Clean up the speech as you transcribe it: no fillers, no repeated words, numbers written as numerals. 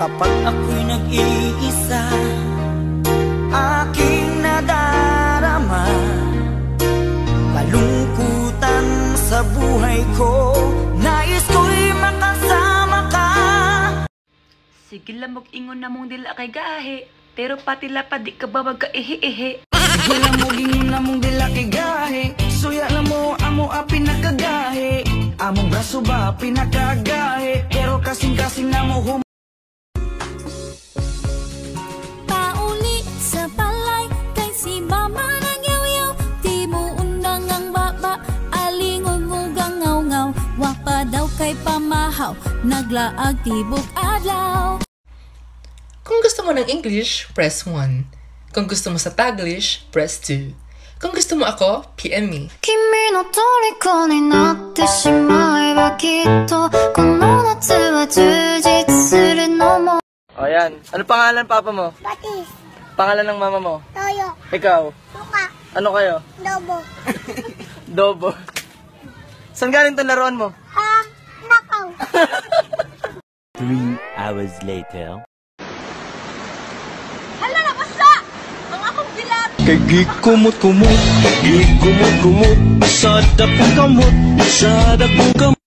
Kapag ako'y nag-iisa, aking nadarama kalungkutan sa buhay ko. Nais ko'y makasama ka. Sige lang mag-ingon na mong dila kay gahe, pero pati lapad di ka ba magka-ehe-ehe. Sige lang mag-ingon na mong dila kay gahe, suya na mo amo a pinakagahe. Among braso ba pinakagahe, pero kasing-kasing na mo hum. Pauli sa balay kay si mama nagyaw-yaw, di mo undang ang baba, alingon mo gangaw-ngaw, wapa daw kay pamahaw, naglaag tibok adlaw. Kung gusto mo ng English, press 1. Kung gusto mo sa Taglish, press 2. Kung gusto mo ako, PM me. Kimi no toriko ni natte shimaeba kitto kono natsu wa jujitsu suru no mo. O yan. Ano pangalan papa mo? Batis. Pangalan ng mama mo? Toyo. Ikaw? Suka. Ano kayo? Dobo. Dobo. Saan galing itong laruan mo? Nakaw. 3 hours later. Hala na, basta! Ang akong bilat! Kay gikumot-kumot, gikumot-kumot, sa dapong kamot, sa dapong kamot.